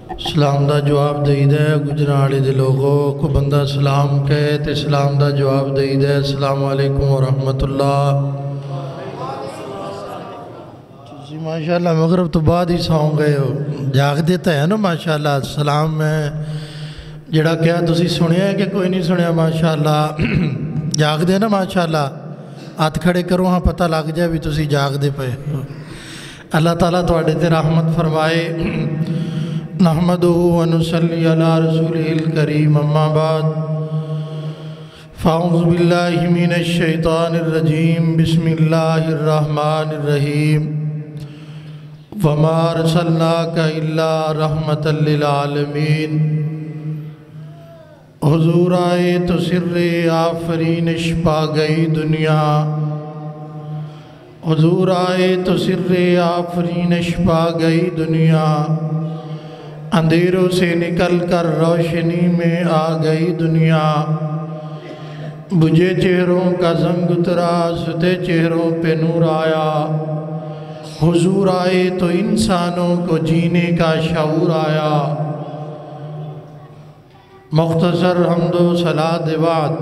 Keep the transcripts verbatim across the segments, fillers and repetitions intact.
سلام دا جواب دئی دے گجرالے دے لوگوں کو بندہ سلام کہے تے سلام دا جواب دئی دے السلام علیکم ورحمت اللہ۔ جی ماشاءاللہ مغرب تو بعد ہی سو گئے ہو، جاگ دیتا ہے نا ماشاءاللہ۔ سلام میں جڑا کیا تسی سنیا ہے کہ کوئی نہیں سنیا؟ ماشاءاللہ جاگ دے نا ماشاءاللہ، ہاتھ کھڑے کرو ہاں پتہ لگ جائے بھی تسی جاگ دے پے۔ اللہ تعالیٰ تواڈے تے رحمت فرمائے۔ نحمدہ و نصلی علی رسولہ الکریم، اما بعد فاعوذ باللہ من الشیطان الرجیم، بسم اللہ الرحمن الرحیم۔ وما ارسلناک الا رحمۃ للعالمین۔ حضور آئے تو سر آفرینش پا گئی دنیا، حضور آئے تو سر آفرینش پا گئی دنیا، اندھیروں سے نکل کر روشنی میں آ گئی دنیا، بجھے چہروں کا زنگ اترا ستے چہروں پہ نور آیا، حضور آئے تو انسانوں کو جینے کا شعور آیا۔ مختصر حمد و صلاۃ بعد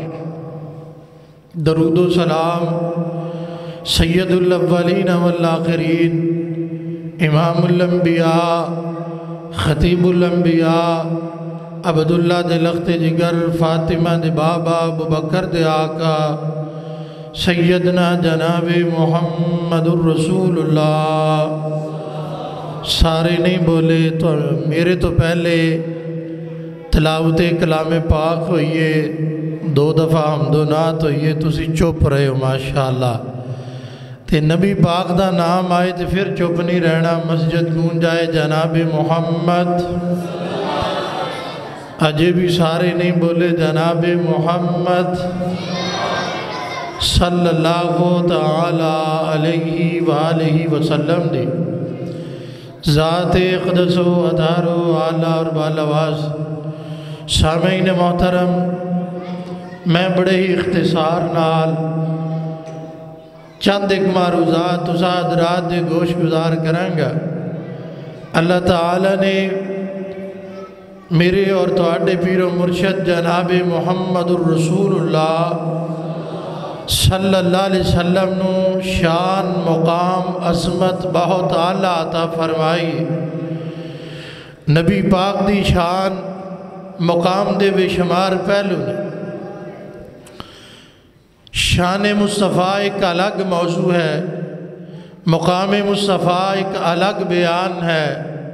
درود و سلام سید الاولین والآخرین، امام الانبیاء، خطیب الانبیاء، عبداللہ دے لخت جگر، فاطمہ دے بابا، ابوبکر دے آقا، سیدنا جناب محمد الرسول اللہ۔ سارے نہیں بولے تو میرے تو پہلے تلاوت کلام پاک ہوئیے، دو دفعہ حمد و نعت ہوئیے، تسی چپ رہے ہو ماشاءاللہ۔ تے نبی پاک دا نام آئے تے پھر چپ نہیں رہنا، مسجد گونجائے جناب محمد، اجے بھی سارے نہیں بولے جناب محمد صلی اللہ تعالی علیہ وآلہ وسلم دی ذات اقدس و ادھار و اعلیٰ اور بالاواز۔ سامعین محترم، میں بڑے ہی اختصار نال چند ایک معروضات تساں حضرات دے گوش گزار کریں گا۔ اللہ تعالیٰ نے میرے اور تواڈے پیر و مرشد جناب محمد الرسول اللہ صلی اللہ علیہ وسلم نو شان، مقام، عظمت بہت اعلیٰ عطا فرمائی۔ نبی پاک دی شان مقام دے بے شمار پہلو نے۔ شان مصطفیٰ ایک الگ موضوع ہے، مقام مصطفیٰ ایک الگ بیان ہے،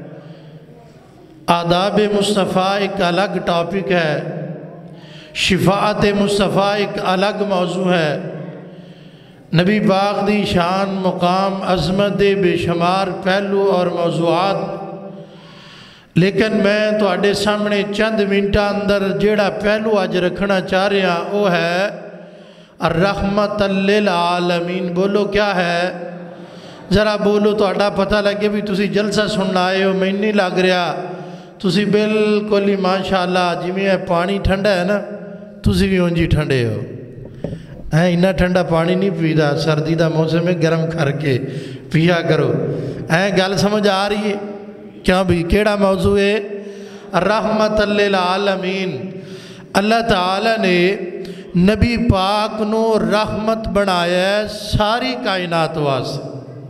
آداب مصطفیٰ ایک الگ ٹاپک ہے، شفاعت مصطفیٰ ایک الگ موضوع ہے۔ نبی پاک دی شان، مقام، عظمت دے بے شمار پہلو اور موضوعات، لیکن میں تو اڈے سامنے چند منٹا اندر جیڑا پہلو آج رکھنا چاہ رہے ہیں وہ ہے الرحمت للعالمین۔ بولو کیا ہے؟ ذرا بولو تو اڈا پتہ لگے بھی تسی جلسہ سننا آئے ہو، میں نہیں لگ رہا تسی بالکل ہی ماشاءاللہ جی میں پانی ٹھنڈا ہے نا، تسی بھی اونجی ٹھنڈے ہو۔ ہیں انہا ٹھنڈا پانی نہیں پیدا، سردی دا موسم میں گرم کر کے پیا کرو۔ ہیں گل سمجھ آ رہی ہے کیا بھی؟ کیڑا موضوع ہے؟ رحمت للعالمین۔ اللہ تعالیٰ نے نبی پاک نو رحمت بنایا ہے ساری کائنات واسطے،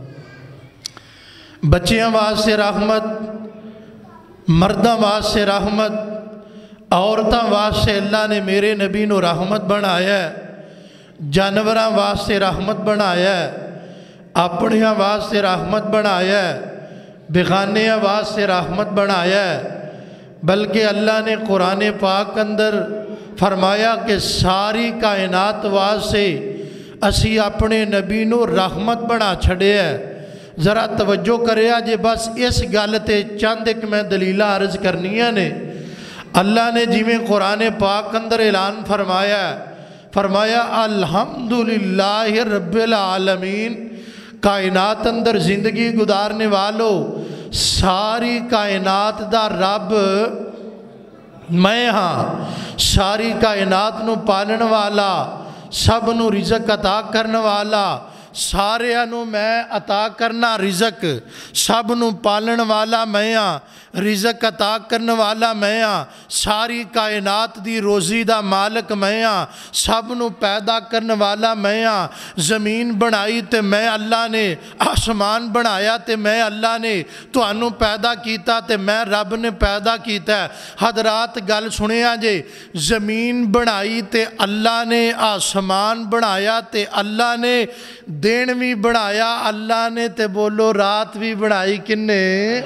بچیاں واسطے رحمت، مرداں واسطے رحمت، عورتاں واسطے اللہ نے میرے نبی نو رحمت بنایا ہے، جانوراں واسطے رحمت بنایا ہے، اپنیاں واسطے رحمت بنایا ہے، بیگانیاں واسطے رحمت بنایا ہے۔ بلکہ اللہ نے قرآن پاک اندر فرمایا کہ ساری کائنات واسطے اسی اپنے نبی نو رحمت بنا چھڑے ہے۔ ذرا توجہ کرے آجے بس اس گالتے چند ایک میں دلیلہ عرض کرنیاں نے۔ اللہ نے جی میں قرآن پاک اندر اعلان فرمایا ہے، فرمایا الحمدللہ رب العالمین، کائنات اندر زندگی گزارنے والو ساری کائنات دا رب میں ہاں، ساری کائنات نو پالن والا، سب نو رزق عطا کرن والا، سارے نو میں عطا کرنا رزق، سب نو پالن والا میں ہاں، رزق عطا کرنے والا میں ہاں، ساری کائنات دی روزی دا مالک میں ہاں، سب نو پیدا کرنے والا میں ہاں، زمین بنائی تے میں اللہ نے، آسمان بنایا تے میں اللہ نے، تانوں پیدا کیتا تے میں رب نے پیدا کیتا ہے۔ حضرات گل سنیا جے، زمین بنائی تے اللہ نے، آسمان بنایا تے اللہ نے، دن بھی بنایا اللہ نے تے بولو رات بھی بنائی کنے؟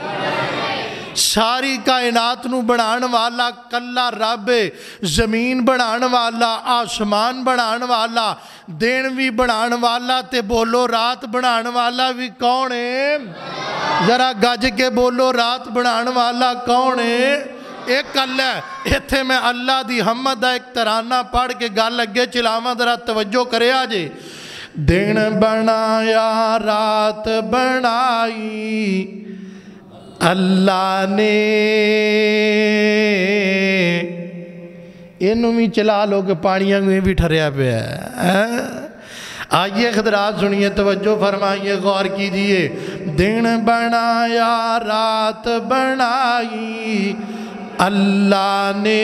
ساری کائنات نو بنان والا کلا رب، زمین بنان والا، آسمان بنان والا، دن بھی بنان والا تے بولو رات بنان والا بھی کون ہے؟ ذرا گج کے بولو رات بنان والا کون ہے؟ ایک اللہ ہے۔ ایتھے میں اللہ دی حمد دا ایک ترانہ پڑھ کے گل اگے چلاواں، ذرا توجہ کرے آجے۔ دن بنایا رات بنائی اللہ نے، انہوں بھی چلا لو کہ پانیاں میں بھی ٹھریا پہ ہے۔ آئیے خدرات سنیے، توجہ فرمائیے، غور کیجئے۔ دن بنایا رات بنائی اللہ نے،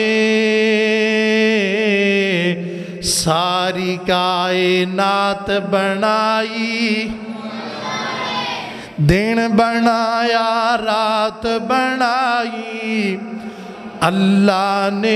ساری کائنات بنائی، دن بنایا رات بنائی اللہ نے،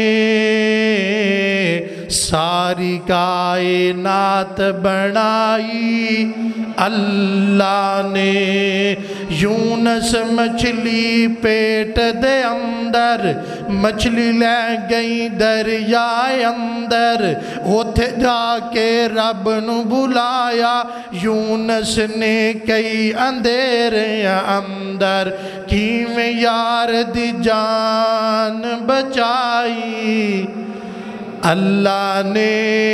ساری کائنات بنائی اللہ نے۔ یونس مچھلی پیٹ دے اندر، مچھلی لے گئی دریائے اندر، اوتھے جا کے رب نو بلایا، یونس نے کئی اندھیرے اندر، کیویں یار دی جان بچائی اللہ نے،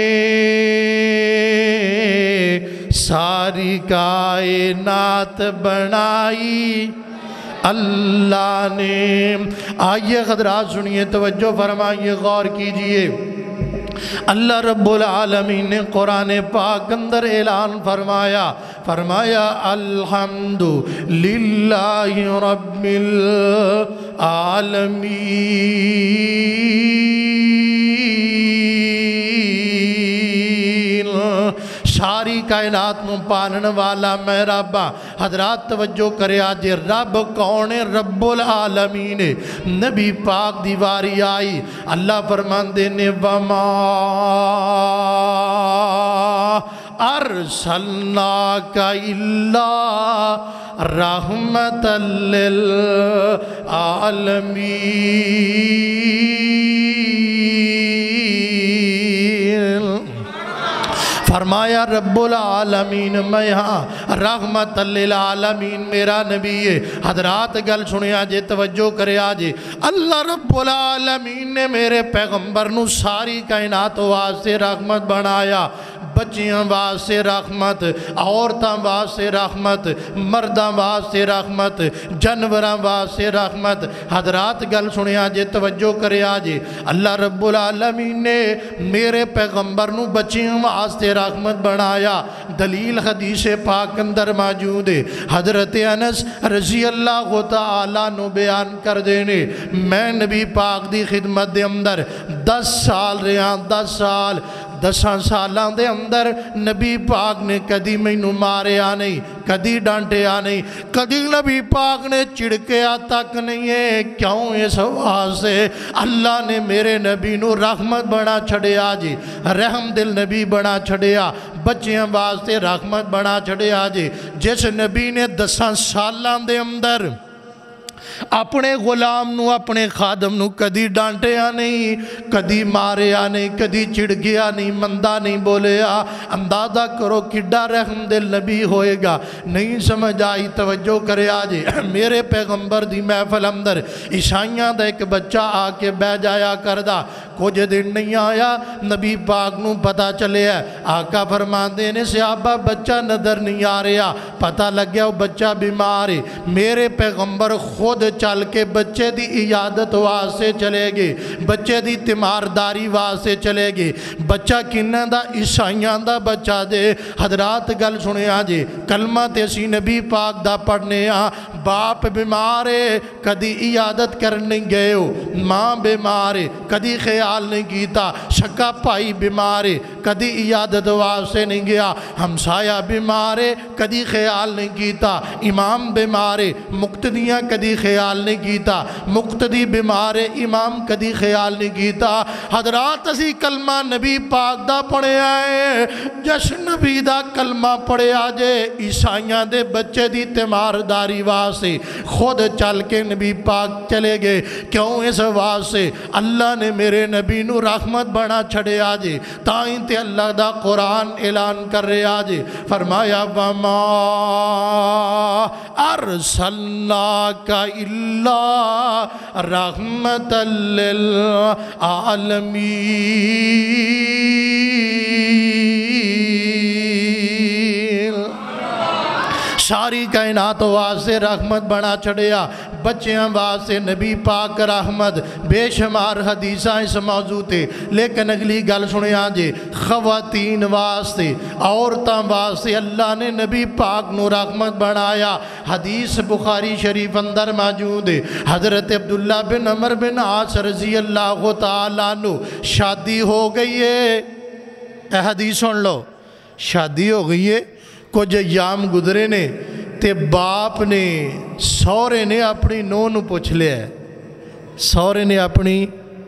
ساری کائنات بنائی اللہ نے۔ آئیے حضرات سنیے، توجہ فرمائیے، غور کیجئے۔ اللہ رب العالمین نے قرآن پاک اندر اعلان فرمایا، فرمایا الحمد للہ رب العالمین، ساری کائنات میں پالن والا میں رب۔ حضرات توجہ کرے آج، رب کون ہے؟ رب العالمین۔ نبی پاک دیواری آئی، اللہ فرماندے نے وما ارسلناک الا رحمت للعالمین۔ فرمایا رب العالمین میں ہاں رحمت للعالمین میرا نبی ہے۔ حضرات گل سنے آجے، توجہ کرے آجے، اللہ رب العالمین نے میرے پیغمبر نو ساری کائنات واسطے رحمت بنایا، بچیاں واسطے رحمت، عورتاں واسطے رحمت، مرداں واسطے رحمت، جانوراں واسطے رحمت۔ حضرات گل سنے آجے، توجہ کرے آجے، اللہ رب العالمین نے میرے پیغمبر نو بچیاں واسطے رحمت بنایا۔ دلیل حدیث پاک اندر موجود ہے، حضرت انس رضی اللہ تعالیٰ نو بیان کر دینے، میں نبی پاک دی خدمت دے اندر دس سال رہا، دس سال دساں سالاں دے اندر نبی پاک نے کدی مینوں ماریا نہیں، کدی ڈانٹیا نہیں، کدی نبی پاک نے چڑکیا تک نہیں ہے۔ کیوں؟ اس واسطے اللہ نے میرے نبی نو رحمت بنا چھڑیا جی، رحم دل نبی بنا چھڑیا، بچیاں واسطے رحمت بنا چھڑیا جی۔ جس نبی نے دساں سالاں دے اندر اپنے غلام نو، اپنے خادم نو کدی ڈانٹیا نہیں، کدی ماریا نہیں، کدی چڑگیا نہیں، مندہ نہیں بولیا۔ اندازہ کرو کڈا رحم دل نبی ہوئے گا۔ نہیں سمجھ آئی؟ توجہ کرے آجے، میرے پیغمبر دی محفل اندر عیسائیاں دا ایک بچہ آ کے بہ جایا کردہ، کچھ دن نہیں آیا، نبی پاک نو پتہ چلے ہے، آقا فرماندے نے صحابہ بچہ نظر نہیں آ رہا، پتہ لگ گیا وہ بچہ بیمار ہے۔ میرے پیغمبر خود چل کے بچے دی عیادت واسطے چلے گے، بچے دی تیمارداری واسطے چلے گے۔ بچہ کنہ دا؟ عیسائیاں دا بچہ دے۔ حضرات گل سنے آجے، کلمہ تے سی نبی پاک دا پڑھنے آ، باپ بیمارے کدی عیادت کرنے گئے ہو، ماں بیمارے کدی خیال نہیں کیتا، شکا پائی بیمارے کدی عیادت واسطے نہیں گیا، ہمسایہ بیمارے کدی خیال نہیں کیتا، امام بیمارے مقتدیاں کدی خیال نہیں کیتا، مقتدی بیمارے امام کدی خیال نہیں کیتا۔ حضرات اسی کلمہ نبی پاک دا پڑھے آئے، جس نبی دا کلمہ پڑھے آجے عیسائیاں دے بچے دی تیمارداری واسطے خود چل کے نبی پاک چلے گئے۔ کیوں؟ اس واسطے اللہ نے میرے نبی نو رحمت بنا چھڑے آجے، تائیں تے اللہ دا قرآن اعلان کر رہے آجے، فرمایا وَمَا أَرْسَلْنَاكَ إِلَّا رَحْمَةً لِلْعَالَمِينَ۔ ساری کائنات واسطے رحمت بنا چھڑیا، بچیاں واسطے نبی پاک رحمت، بے شمار حدیثاں اس موضوع تے، لیکن اگلی گل سنے آجے، خواتین واسطے، عورتاں واسطے اللہ نے نبی پاک نو رحمت بنایا۔ حدیث بخاری شریف اندر موجود ہے، حضرت عبداللہ بن عمر بن عاص رضی اللہ تعالیٰ عنہ شادی ہو گئی ہے، اے حدیث سن لو، شادی ہو گئی ہے، کچھ ایام گزرے نے تے باپ نے سورے نے اپنی نو نو پوچھ لیا ہے، سورے نے اپنی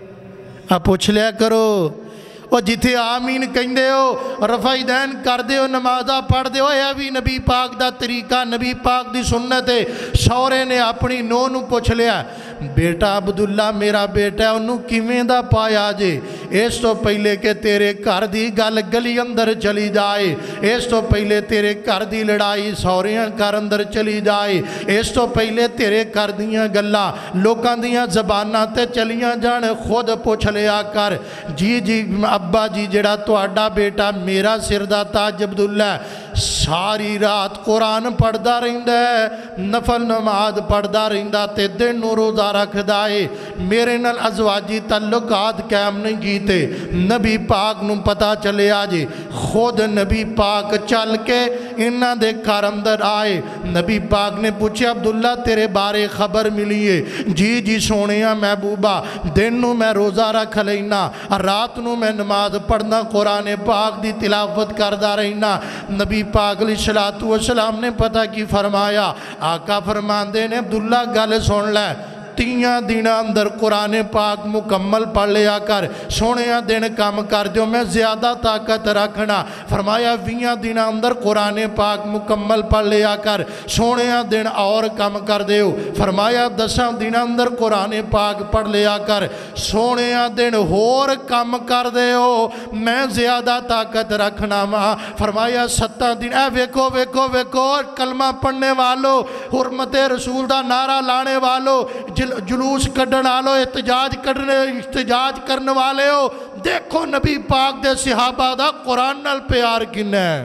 پوچھ لیا کرو، اور جتھے آمین کہیں دے ہو، رفعی دین کر دے ہو، نمازہ پڑھ دے ہو، یہ بھی نبی پاک دا طریقہ، نبی پاک دی سنت ہے۔ سورے نے اپنی نو نو پوچھ لیا، بیٹا عبداللہ میرا بیٹا ہے، انہوں کیویں دا پایا جے؟ اس تو پہلے کہ تیرے گھر دی گل گلی اندر چلی جائے، اس تو پہلے تیرے گھر دی لڑائی سوریاں گھر اندر چلی جائے، اس تو پہلے تیرے گھر دیاں گلاں لوکاں دیاں زباناں تے چلیاں جان، خود پوچھ لیا کر، جی جی ابا جی جڑا تہاڈا بیٹا میرا سر دا تاج عبداللہ ساری رات قرآن پڑھدا رہندا ہے، نفل نماز پڑھدا رہندا تے دن نو روزہ رکھدا ہے، میرے نال ازواجی تعلقات قائم نہیں کیتے۔ نبی پاک نو پتہ چلے آجے، خود نبی پاک چل کے انہاں دے گھر اندر آئے، نبی پاک نے پوچھے عبداللہ تیرے بارے خبر ملی ہے؟ جی جی سونیاں محبوبہ، دن نو میں روزہ رکھ لینا، رات نو میں نماز پڑھنا، قرآن پاک دی تلاوت کردہ رہنا۔ نبی پاک علیہ السلام نے پتہ کی فرمایا، آقا فرماندے نے عبداللہ گل سن لے، تیاں دینہ اندر قرآن پاک مکمل پڑھ لیا کر، سونیاں دن کام کر جو میں زیادہ طاقت رکھنا۔ فرمایا ویاں دینہ اندر قرآن پاک مکمل پڑھ لیا کر، سونیاں دن اور کام کر دیو۔ فرمایا دساں دینہ اندر قرآن پاک پڑھ لیا کر، سونیاں دن اور کام کر دیو، میں زیادہ طاقت رکھنا ماں۔ فرمایا ستاں دن، اے ویکو ویکو ویکو کلمہ پڑھنے والو، حرمت رسول دا نعرہ لانے والو، جلوس کڈن آلو، احتجاج کرنے احتجاج کرنے والے ہو، دیکھو نبی پاک دے صحابہ دا قرآن نال پیار کنے ہے۔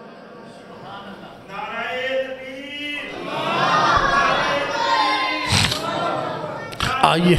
آئیے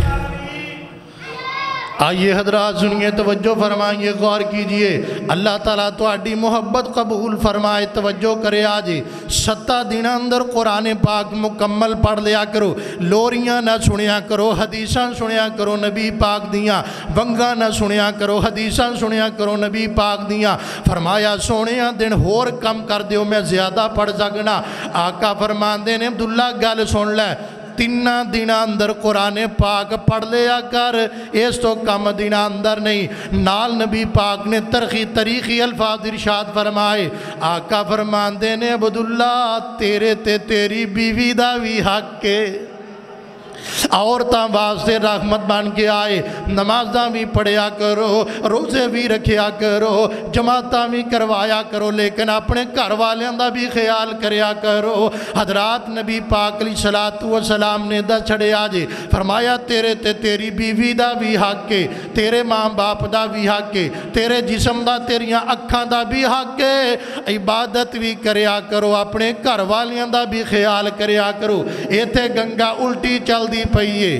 آئیے حضرات سنیے، توجہ فرمائیے، غور کیجئے، اللہ تعالیٰ تو اڈی محبت قبول فرمائے، توجہ کرے آجے، ستہ دن اندر قرآن پاک مکمل پڑھ لیا کرو، لوریاں نہ سنیا کرو، حدیثاں سنیا کرو نبی پاک دیاں، ونگاں نہ سنیا کرو، حدیثاں سنیا کرو نبی پاک دیاں۔ فرمایا سونیاں دن ہور کم کر دیو، میں زیادہ پڑھ سکنا۔ آقا فرماندے نے عبداللہ گل سن لے، تینہ دینہ اندر قرآن پاک پڑھ لیا کر، اس تو کم دینہ اندر نہیں۔ نال نبی پاک نے ترخی تاریخی الفاظ ارشاد فرمائے، آقا فرماندے نے عبداللہ تیرے تے تیری بیوی دا بھی حق کے، عورتاں واسطے رحمت بن کے آئے، نمازاں بھی پڑھیا کرو، روزے بھی رکھیا کرو، جماعتاں بھی کروایا کرو، لیکن اپنے گھر والیاں دا بھی خیال کریا کرو۔ حضرات نبی پاک علیہ الصلوۃ والسلام نے دس چھڑیا جی، فرمایا تیرے تے تیری بیوی دا بھی حق ہے، تیرے ماں باپ دا بھی حق ہے، تیرے جسم دا تیریاں اکھاں دا بھی حق ہے، عبادت بھی کریا کرو، اپنے گھر والیاں دا بھی خیال کریا کرو۔ ایتھے گنگا الٹی چل دی پئیے،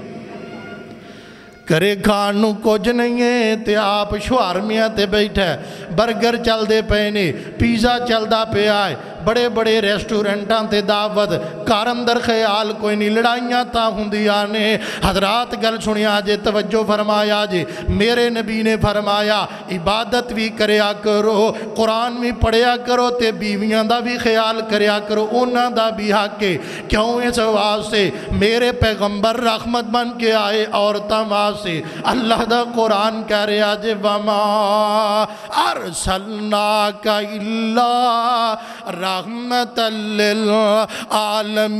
کرے کھان نو کچھ نہیں ہے تے آپ شوہر میاں تے بیٹھا ہے، برگر چل دے پینے، پیزا چل دا پہ آئے، بڑے بڑے ریسٹورنٹاں تے دعوت، کار اندر خیال کوئی نہیں، لڑائیاں تا ہوندیاں نے۔ حضرات گل سنیا جے، توجہ فرمایا جے، میرے نبی نے فرمایا عبادت بھی کریا کرو، قرآن بھی پڑھیا کرو تے بیویاں دا بھی خیال کریا کرو، انہاں دا بھی حق ہے۔ کیوں اس واسطے میرے پیغمبر رحمت بن کے آئے عورتاں واسطے، اللہ دا قرآن کہہ رہا جے وما ارسلناک الا رحمت للعالمین،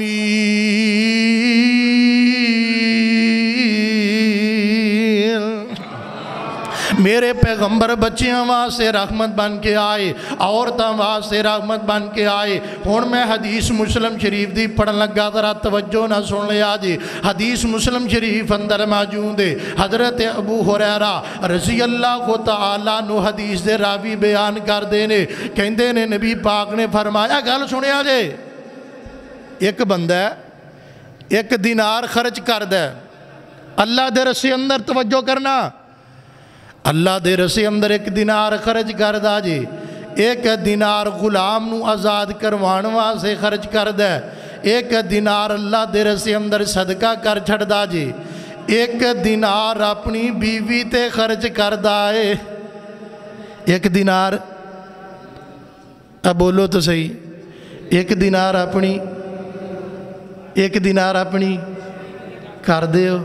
میرے پیغمبر بچیاں واسطے رحمت بن کے آئے، عورتاں واسطے رحمت بن کے آئے۔ ہن میں حدیث مسلم شریف دی پڑھن لگا، ذرا توجہ نہ سن لیا جی۔ حدیث مسلم شریف اندر موجود ہے، حضرت ابو ہریرہ رضی اللہ تعالیٰ عنہ حدیث دے راوی بیان کر دینے، کہندے نے نبی پاک نے فرمایا، گل سنیا جے، ایک بندہ ہے ایک دینار خرچ کر دے اللہ دے رسے اندر، توجہ کرنا، اللہ دے رسے اندر ایک دینار خرچ کر دا جی، ایک دینار غلام نو آزاد کروان واسطے خرچ کر دے، ایک دینار اللہ دے رسے اندر صدقہ کر چھڑ دا جی، ایک دینار اپنی بیوی تے خرچ کر دائے، ایک دینار، اب بولو تو صحیح، ایک دینار اپنی ایک دینار اپنی کر دے ہو،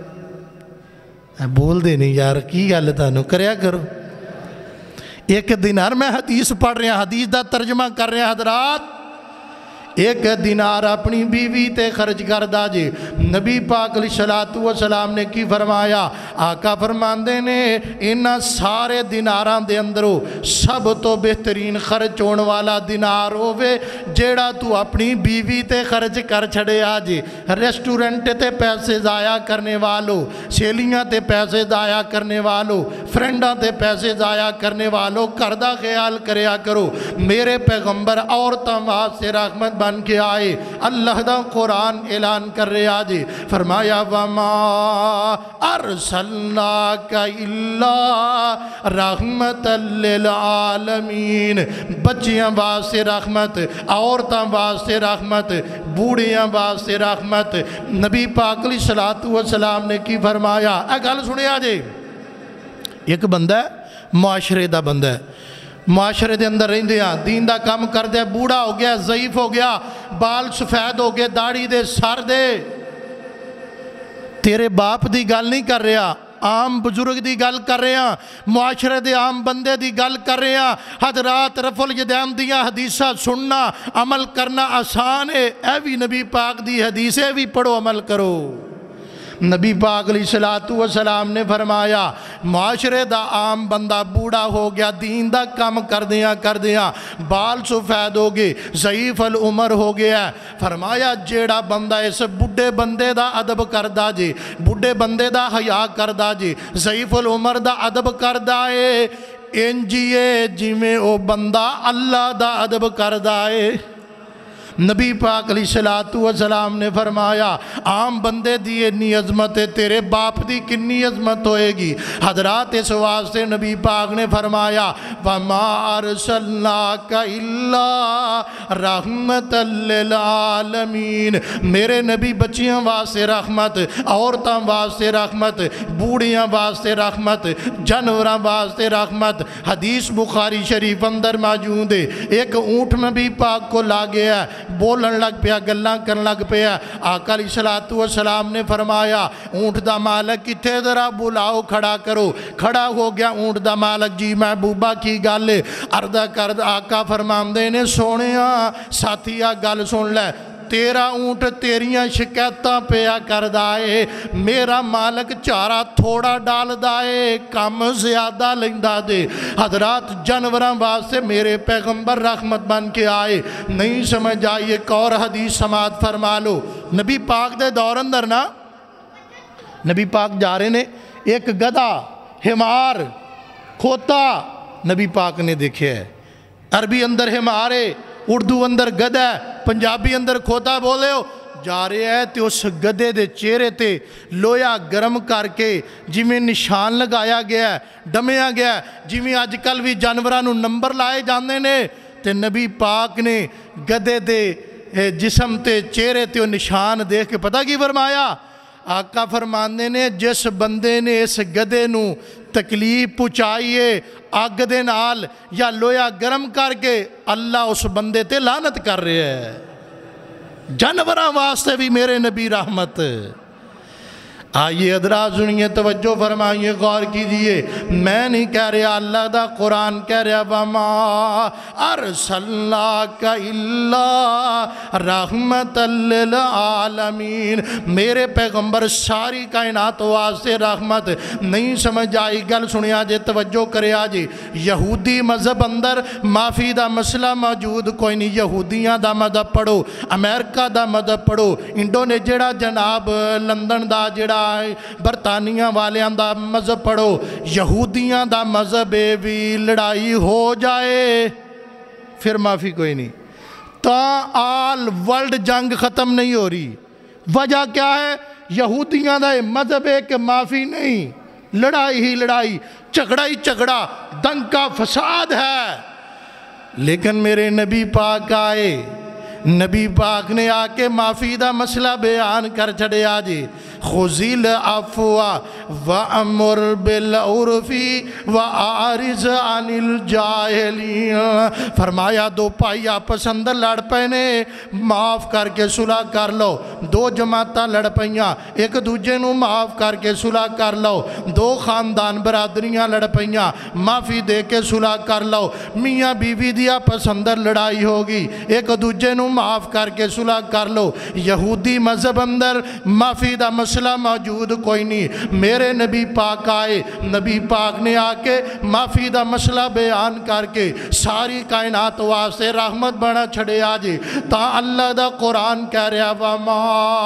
بول دے نہیں یار، کی گل تانوں کریا کرو۔ ایک دینار، میں حدیث پڑھ رہا، حدیث دا ترجمہ کر رہا حضرات، ایک دینار اپنی بیوی تے خرچ کر دا جی۔ نبی پاک علیہ الصلوۃ والسلام نے کی فرمایا، آقا فرماندے نے انہاں سارے دیناراں دے اندروں سب تو بہترین خرچ ہونے والا دینار ہووے جیڑا تو اپنی بیوی تے خرچ کر چھڑے آجے۔ ریسٹورنٹ تے پیسے ضائع کرنے والوں، سیلیاں تے پیسے ضائع کرنے والوں، فرینڈاں تے پیسے ضائع کرنے والوں، کردہ خیال کریا کرو۔ میرے پیغمبر عورتاں واسطے رحمت بن کے آئے، اللہ دا قرآن اعلان کر رہے آجے، فرمایا وَمَا أَرْسَلْنَاكَ إِلَّا رَحْمَةً لِلْعَالَمِينَ، بچیاں واسطے رحمت، عورتاں واسطے رحمت، بوڑھیاں واسطے رحمت۔ نبی پاک علیہ الصلوۃ والسلام نے کی فرمایا، اے گل سنے آجے، ایک بندہ ہے معاشرے دا بندہ ہے، معاشرے دے اندر رہندے ہاں، دین دا کام کر دے، بوڑھا ہو گیا، ضعیف ہو گیا، بال سفید ہو گئے، داڑھی دے، سر دے، تیرے باپ دی گل نہیں کر رہا، عام بزرگ دی گل کر رہے ہیں، معاشرے دے عام بندے دی گل کر رہے ہیں۔ حضرات رفع الیدین دیاں حدیثہ سننا عمل کرنا آسان ہے، اے بھی نبی پاک دی حدیثیں بھی پڑھو عمل کرو۔ نبی پاک علیہ الصلوۃ والسلام نے فرمایا، معاشرے دا عام بندہ بوڑھا ہو گیا، دین دا کام کر دیا کر دیا، بال سفید ہو گئے، ضعیف العمر ہو گیا، فرمایا جیڑا بندہ اس بڑھے بندے دا ادب کردہ جے، بڑھے بندے دا حیا کردہ جے، ضعیف العمر دا ادب کردہ ہے، انجیے جی میں او بندہ اللہ دا ادب کردہ ہے۔ نبی پاک علیہ الصلوۃ والسلام نے فرمایا، عام بندے دی اتنی عظمت ہے، تیرے باپ دی کنی عظمت ہوئے گی۔ حضرات اس واسطے نبی پاک نے فرمایا، وَمَا أَرْسَلْنَاكَ إِلَّا رَحْمَةً لِلْعَالَمِينَ، میرے نبی بچیاں واسطے رحمت، عورتاں واسطے رحمت، بوڑھیاں واسطے رحمت، جانوراں واسطے رحمت۔ حدیث بخاری شریف اندر موجود ہے، ایک اونٹ نبی پاک کو لا گیا ہے، بولن لگ پیا، گلاں کرن لگ پیا، آقا علیہ الصلوۃ والسلام نے فرمایا، اونٹ دا مالک کتھے ذرا بلاؤ، کھڑا کرو۔ کھڑا ہو گیا اونٹ دا مالک، جی محبوبہ کی گل عرض کرد، آقا فرماندے نے سونیا ساتھیا گل سن لے، तेरा ऊंट तेरियां शिकायतां पिया करदा है, मेरा मालक चारा थोड़ा डालदा है, कम ज़्यादा लैंदा दे। हज़रात जानवरां वास्ते मेरे पैगंबर रहमत बन के आए, नहीं समझ आई। एक और हदीस समात फरमा लो। नबी पाक दे दौर अंदर ना नबी पाक जा रहे ने, एक गधा हिमार खोता नबी पाक ने देखे है। अरबी अंदर हिमार है, उर्दू अंदर गधा है, पंजाबी अंदर खोता बोले हो। जा रहे है तो उस गधे दे चेहरे ते लोया गर्म करके जिमें निशान लगाया गया है, डमिया गया है, जिमें अजकल भी जानवरां नूं नंबर लाए जाते ने, ते नबी पाक ने गधे दे जिस्म ते चेहरे ते निशान देख के पता की फरमाया? आका फरमाने ने, जिस बंदे ने इस गधे नूं तकलीफ पहुँचाई है अग दे नाल या लोया गर्म करके, अल्लाह उस बंदे ते लानत कर रहा है। जानवरां वास्ते भी मेरे नबी रहमत। आइए अदरा सुनिए, तवज्जो फरमाइए, गौर कीजिए। मैं नहीं कह रहा, अल्लाह दा कुरान कह रहा, वमा अरसलनाका इल्ला रहमतल लिल आलमीन। मेरे पैगंबर सारी कायनात वास्ते रहमत। नहीं समझ आई गल? सुनिया जे, तवज्जो करिया जी। यहूदी मजहब अंदर माफ़ी दा मसला मौजूद कोई नहीं। यहूदियां दा मजहब पढ़ो, अमेरिका दा मजहब पढ़ो, इंडोनेशिया जनाब लंदन दा जड़ा बरतानिया वालियां दा मजहब पढ़ो। यहूदियां दा मजहब भी लड़ाई हो जाए फिर माफ़ी कोई नहीं, ता आल वर्ल्ड जंग ख़त्म नहीं हो रही। वजह क्या है? यहूदियां दा मजहब है कि माफ़ी नहीं, लड़ाई ही लड़ाई, झगड़ा ही झगड़ा, दंगा फसाद है। लेकिन मेरे नबी पाक आए, नबी पाक ने आके माफ़ी दा मसला बयान कर छड़िया जी। खुज़िल अफ़वा व अमुर बिल उर्फ़ी व आरिज़ अनिल जाहिलीन। फरमाया दो भाई आपस अंदर लड़ पे ने, माफ़ करके सुलह कर लो। दो जमातां लड़ पईयां, एक दूजे नूं माफ़ करके सुलह कर लो। दो खानदान बरादरियां लड़ पईयां, माफ़ी दे के सुलह कर लो। मियाँ बीवी दी आपस अंदर लड़ाई होगी, एक दूजे नूं माफ़ करके सुलह कर लो। यहूदी मजहब अंदर माफ़ी दा मसला मौजूद कोई नहीं। मेरे नबी पाक आए, नबी पाक ने आके माफ़ी दा मसला बयान करके सारी कायनात वास्ते रहमत बना छड़िया जी। ता अल्लाह दा कुरान कह रहा, वमा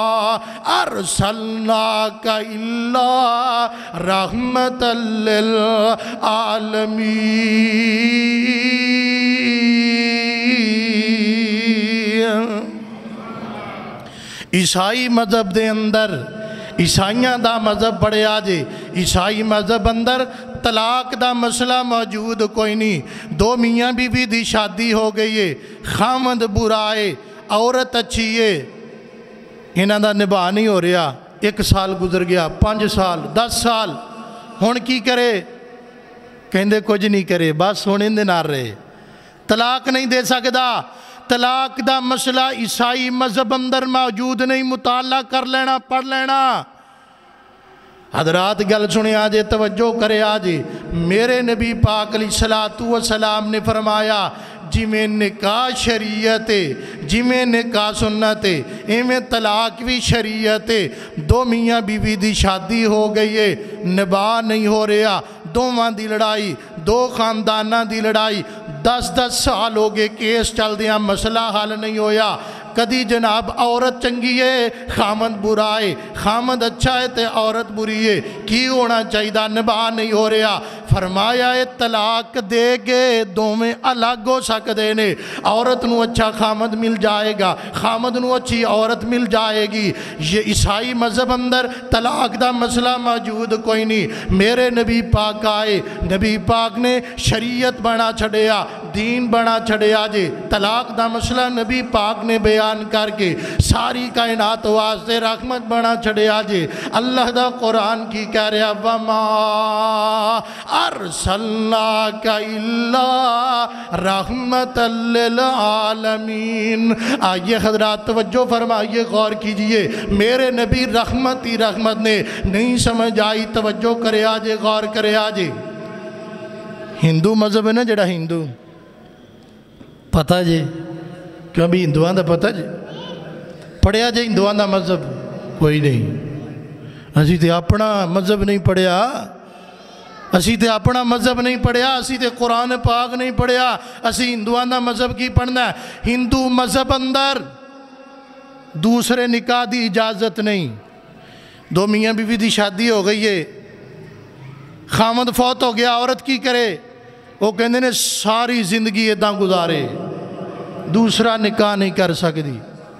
अरसलनाका इल्ला रहमतल लिल आलमीन। ईसाई मजहब दे अंदर, ईसाइयां दा मजहब पढ़िया जे, ईसाई मजहब अंदर तलाक दा मसला मौजूद कोई नहीं। दो मियाँ बीवी दी शादी हो गई है, खामद बुरा है, औरत अच्छी है, इन्हां दा निभा नहीं हो रहा। एक साल गुजर गया, पाँच साल, दस साल, हुण की करे? कहंदे कुछ नहीं करे, बस हुण इहदे नाल रहे, तलाक नहीं दे सकदा। तलाक दा मसला ईसाई मजहब अंदर मौजूद नहीं, मुताला कर लेना, पढ़ लेना। हजरात गल सुनिया जे, तवज्जो करिया जी। मेरे नबी पाक अलैहिस्सलातु वस्सलाम ने फरमाया, जिमें निकाह शरीयत है, जिमें निकाह सुन्नत है, इवें तलाक भी शरीयत है। दो मियाँ बीवी दी शादी हो गई है, निबाह नहीं हो रहा, दोवां दी लड़ाई, दो खानदाना दी लड़ाई, दस दस साल हो गए केस चलदियां, मसला हल नहीं होया। कदी जनाब औरत चंगी है, खामद बुरा है, खामद अच्छा है तो औरत बुरी है, की होना चाहिए? निभा नहीं हो रहा। फरमाया है तलाक दे के दोवें अलग हो सकते ने। औरत नू अच्छा खामद मिल जाएगा, खामद नू अच्छी औरत मिल जाएगी। ये ईसाई मजहब अंदर तलाक दा मसला मौजूद कोई नहीं। मेरे नबी पाक आए, नबी पाक ने शरीयत बना छड़िया, दीन बना छड़िया जे। तलाक दा मसला नबी पाक ने बयान करके सारी कायनात वास्ते रहमत बना छड़िया जे। अल्लाह दा कुरान की कह रहा, वमा अरसलनाका इल्ला रहमतल लिल आलमीन। आइए हजरात तवज्जो फरमाइए, गौर कीजिए। मेरे नबी रहमत ही रहमत ने। नहीं समझ आई? तवज्जो करे आजे, गौर करे आजे। हिंदू मजहब है ना जड़ा, हिंदू पता जी क्यों भी हिंदुओं का पता जी, پڑھیا جی ہندوؤں کا مذہب کوئی نہیں، اسی تے اپنا مذہب نہیں پڑھیا، اسی تے اپنا مذہب نہیں پڑھیا، اسی تے قرآن پاک نہیں پڑھیا، اسی ہندوؤں کا مذہب کی پڑھنا ہے؟ ہندو مذہب اندر دوسرے نکاح دی اجازت نہیں۔ دو میاں بیوی دی شادی ہو گئی ہے، خامد فوت ہو گیا، عورت کی کرے؟ وہ کہندے نے ساری زندگی اداں گزارے، دوسرا نکاح نہیں کر سکتی۔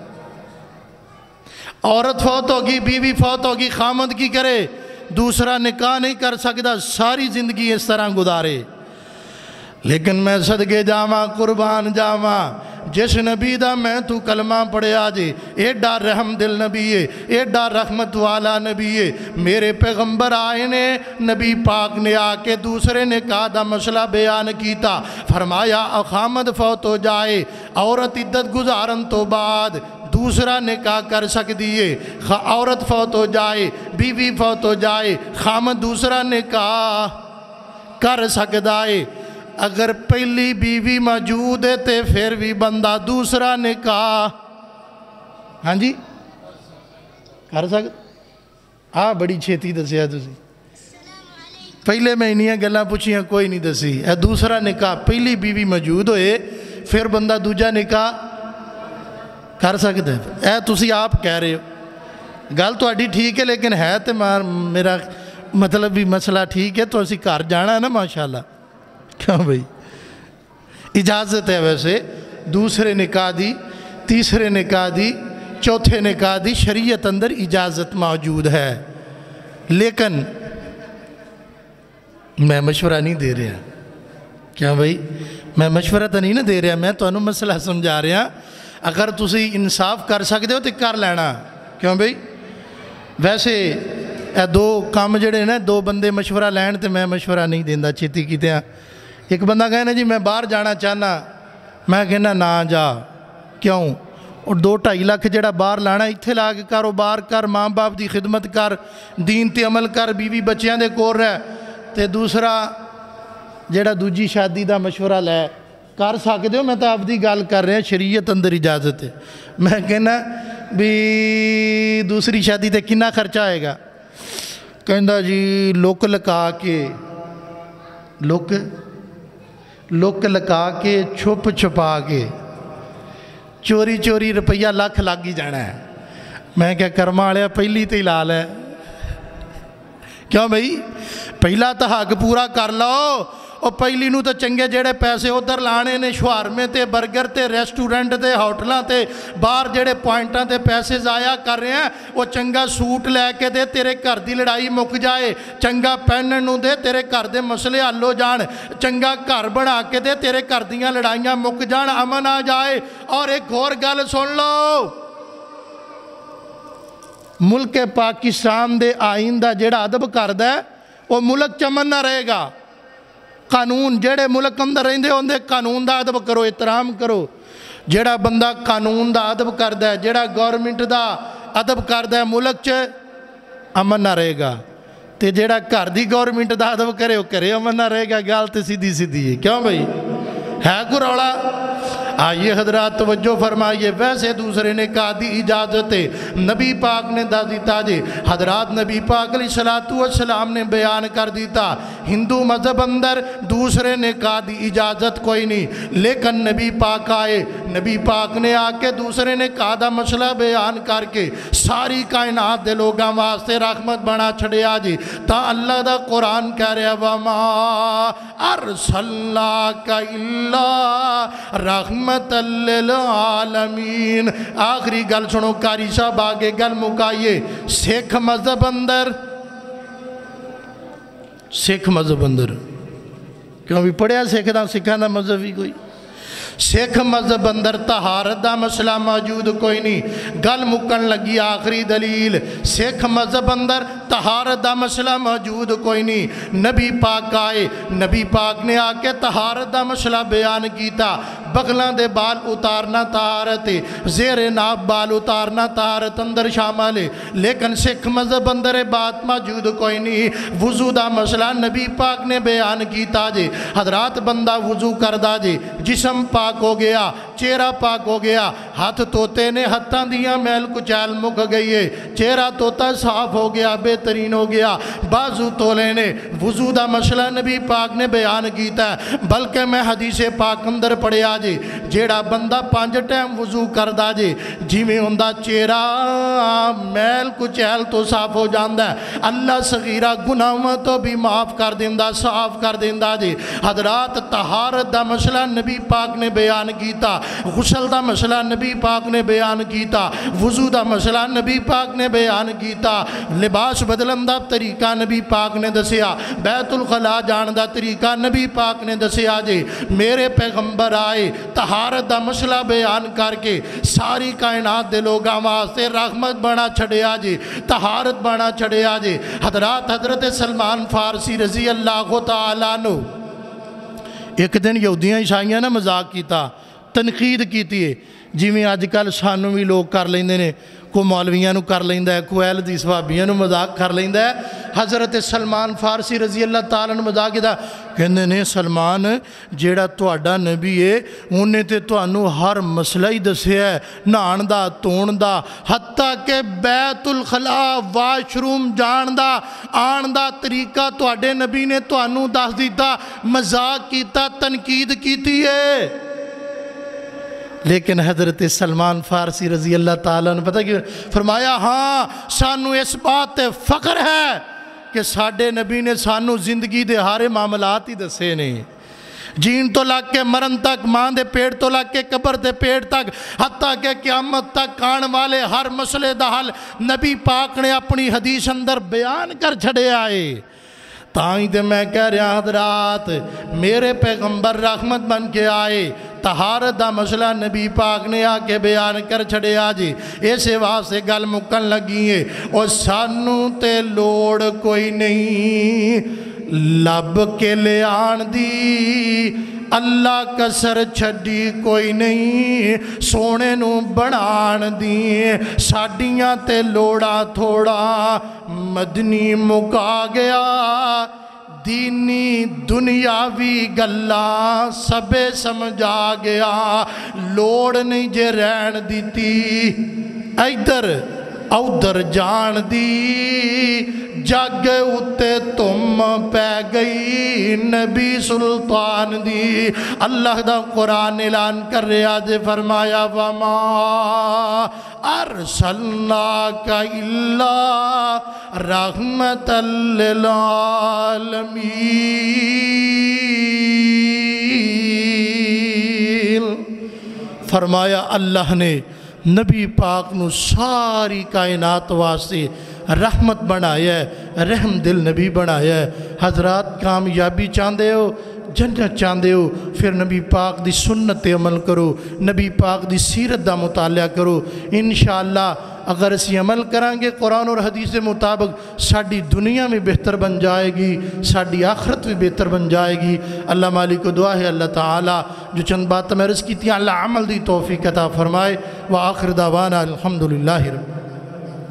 عورت فوت ہوگی، بیوی فوت ہوگی، خامد کی کرے؟ دوسرا نکاح نہیں کر سکتا، ساری زندگی اس طرح گزارے۔ لیکن میں صدقے جاواں، قربان جاواں، جس نبی دا میں تو کلمہ پڑھیا جی، ایڈا رحم دل نبی ہے، ایڈا رحمت والا نبی ہے۔ میرے پیغمبر آئے نے، نبی پاک نے آ کے دوسرے نکاح دا مسئلہ بیان کیتا، فرمایا خامد فوت ہو جائے، عورت عدت گزارن تو بعد دوسرا نکاح کر سکتی ہے۔ عورت فوت ہو جائے، بیوی فوت ہو جائے، خامد دوسرا نکاح کر سکتا ہے۔ اگر پہلی بیوی موجود ہے تے پھر بھی بندہ دوسرا نکاح ہاں جی کر سکتا؟ آ بڑی چھیتی دسیا تسی، پہلے میں انہیاں گلاں پوچھیاں کوئی نہیں دسی۔ اے دوسرا نکاح پہلی بیوی موجود ہوئے پھر بندہ دوجا نکاح کر سکتا ہے؟ اے تسی آپ کہہ رہے ہو، گل تو اڈی ٹھیک ہے، لیکن ہے تے میرا مطلب بھی مسئلہ ٹھیک ہے، تو اسی کار جانا ہے نا ماشاءاللہ۔ کیوں بھئی؟ اجازت ہے ویسے دوسرے نکاح دی، تیسرے نکاح دی، چوتھے نکاح دی، شریعت اندر اجازت موجود ہے، لیکن میں مشورہ نہیں دے رہا۔ کیوں بھئی؟ میں مشورہ تو نہیں نہ دے رہا، میں تو انہوں مسئلہ سمجھا رہا۔ اگر تسی انصاف کر سکتے ہو تو کر لینا۔ کیوں بھئی؟ ویسے اے دو کام جڑے نا، دو بندے مشورہ لین تے میں مشورہ نہیں دیندہ چھتی کی تیاں۔ ایک بندہ کہنا جی میں باہر جانا چاہنا، میں کہنا نہ جا۔ کیوں؟ اور دو ٹائی لاکھ جڑا باہر لانا اتھے لا کے کاروبار کر، ماں باپ دی خدمت کر، دین تے عمل کر، بیوی بچیاں دے کور رہ، تے دوسرا جڑا دوجی شادی دا مشورہ لے کر سکتے ہو۔ میں تو آپ دی گال کر رہے ہیں، شریعت اندر اجازت ہے۔ میں کہنا بھی دوسری شادی تے کنا خرچہ آئے گا؟ کہندہ جی لوک لکا کے لوک لوک لکا کے چھپ چھپا کے چوری چوری روپیہ لاکھ لگ ہی جانا ہے۔ میں کیا کرما والے پہلی تے لال ہے۔ کیوں بھئی؟ پہلا تو حق پورا کر لو، اور پہلی نو تو چنگے جڑے پیسے ادھر لانے نے، شوارمے تے برگر تے ریسٹورنٹ تے ہوٹلاں تے باہر جڑے پوائنٹاں تے پیسے ضائع کر رہے ہیں، وہ چنگا سوٹ لے کے دے، تیرے گھر دی لڑائی مک جائے، چنگا پہنن نو دے، تیرے گھر دے مسئلے حل ہو جان، چنگا گھر بنا کے دے، تیرے گھر دیاں لڑائیاں مک جان، امن آ جائے۔ اور ایک اور گل سن لو، ملک پاکستان دے آئین دا جڑا ادب کردہ ہے وہ ملک چمن نہ رہے گا۔ قانون جڑے ملک اندر رہندے ہوندے قانون دا ادب کرو، احترام کرو۔ جڑا بندہ قانون دا ادب کردہ ہے، جڑا گورنمنٹ دا ادب کردہ ہے، ملک چ امن نہ رہے گا۔ تے جڑا گھر دی گورنمنٹ دا ادب کرے وہ کرے امن نہ رہے گا۔ گال تے سیدھی سیدھی ہے۔ کیوں بھئی؟ ہے کو روڑا؟ آئیے حضرات توجہ فرمائیے۔ ویسے دوسرے نکاح دی اجازت ہے، نبی پاک نے دا دیتا جے، حضرات نبی پاک علیہ السلام نے بیان کر دیتا، ہندو مذہب اندر دوسرے نکاح دی اجازت کوئی نہیں، لیکن نبی پاک آئے، نبی پاک نے آ کے دوسرے نکاح دا مسئلہ بیان کر کے ساری کائنات دے لوگاں واسطے رحمت بنا چھڑیا جی۔ تا اللہ دا قرآن کہہ رہا وَمَا أَرْسَلْنَاكَ إِلَّا رَحْمَةً لِلْعَالَمِينَ۔ آخری گل سنو، کاری صاحب آگے گل مکائیے۔ سکھ مذہب اندر سکھ مذہب اندر کیوں بھی پڑھیا سکھ دا سکھان دا مذہب ہی کوئی؟ سکھ مذہب اندر طہارت دا مسئلہ موجود کوئی نہیں۔ گل مکن لگی آخری دلیل، سکھ مذہب اندر طہارت دا مسئلہ موجود کوئی نہیں۔ نبی پاک آئے، نبی پاک نے آ کے طہارت دا مسئلہ بیان کیتا، بغلاں دے بال اتارنا طہارت ہے، زیر ناب بال اتارنا طہارت اندر شامل ہے، لیکن سکھ مذہب اندر بات موجود کوئی نہیں۔ وضو دا مسئلہ نبی پاک نے بیان کیتا جے، حضرات بندہ وضو کردہ جے، جسم پاک ہو گیا، چہرہ پاک ہو گیا، ہاتھ توتے نے ہتھاں دیاں میل کچیل مک گئی ہے، چہرہ توتا صاف ہو گیا، بہترین ہو گیا، بازو تولے نے وضو دا مسئلہ نبی پاک نے بیان کیتا ہے، بلکہ میں حدیث پاک اندر پڑھیا جی جیڑا بندہ پانچ ٹائم وضو کردا جی جی میں ہوندا چہرہ میل کچیل تو صاف ہو جاندا ہے، اللہ صغیرہ گناہوں تو بھی معاف کر دیندہ، صاف کر دیندہ جی۔ حضرات طہارت دا مسئلہ نبی پاک نے بیان کیتا، غسل دا مسئلہ نبی پاک نے بیان کیتا، وضو دا مسئلہ نبی پاک نے بیان کیتا، لباس بدلن دا طریقہ نبی پاک نے دسیا، بیت الخلا جان دا طریقہ نبی پاک نے دسیا جی۔ میرے پیغمبر آئے طہارت دا مسئلہ بیان کر کے ساری کائنات دے لوگاں واسطے رحمت بنا چھڑیا جی، طہارت بنا چھڑیا جی۔ حضرات حضرت سلمان فارسی رضی اللہ تعالیٰ عنہ ایک دن یہودیاں عیسائیاں نے مذاق کیتا، تنقید کیتی ہے جی میں آج کل سانوں بھی لوگ کر لیندے نے، کو مولویاں نو کر لیندہ ہے، کو اہل حدیث وہابیاں نو مذاق کر لیندہ ہے۔ حضرت سلمان فارسی رضی اللہ تعالیٰ نے مذاق کیتا، کہندے نے سلمان جیڑا تہاڈا نبی ہے انہیں تے تہانوں ہر مسئلہ ہی دسیا ہے، نہان دا، تون دا، حتیٰ کہ بیت الخلا واش روم جان دا آن دا طریقہ تہاڈے نبی نے تہانوں دس دیتا، مذاق کیتا، تنقید کیتی ہے۔ لیکن حضرت سلمان فارسی رضی اللہ تعالیٰ نے پتہ کیوں فرمایا ہاں سانو اس بات فخر ہے کہ ساڈے نبی نے سانو زندگی دے ہارے معاملات ہی دسے نہیں، جین تو لگ کے مرن تک، ماں دے پیڑ تو لگ کے قبر دے پیڑ تک، حتیٰ کہ قیامت تک آن والے ہر مسئلے دا حل نبی پاک نے اپنی حدیث اندر بیان کر چھڑے آئے۔ تائیں تے میں کہہ رہا حضرات میرے پیغمبر رحمت بن کے آئے، طہارت دا مسئلہ نبی پاک نے آ کے بیان کر چھڑے آجی، ایسے واسے گل مکن لگی ہے اور سانو تے لوڑ کوئی نہیں لب کے لے آن دی، اللہ کسر چھڑی کوئی نہیں سونے نو بڑھان دی، ساڑیاں تے لوڑا تھوڑا مدنی مکا گیا، دینی دنیاوی گلہ سبے سمجھا گیا، لوڑ نہیں جے رہن دیتی ایدر اودر جان دی، جگ اتے تم پہ گئی نبی سلطان دی۔ اللہ دا قرآن اعلان کر رہا جے فرمایا وما ارسلناک الا رحمت للعالمین، فرمایا اللہ نے نبی پاک نو ساری کائنات واسطے رحمت بنایا ہے، رحم دل نبی بنایا ہے۔ حضرات کامیابی چاندے ہو، جنت چاندے ہو، پھر نبی پاک دی سنت عمل کرو، نبی پاک دی سیرت دا مطالعہ کرو، انشاءاللہ اگر اسی عمل کرانگے قرآن اور حدیث کے مطابق ساڑی دنیا میں بہتر بن جائے گی، ساڑی آخرت بھی بہتر بن جائے گی۔ اللہ مالک کو دعا ہے اللہ تعالیٰ جو چند بات میں عرض کی تھی اللہ عمل دی توفیق عطا فرمائے۔ وآخر دعوانا الحمدللہ رب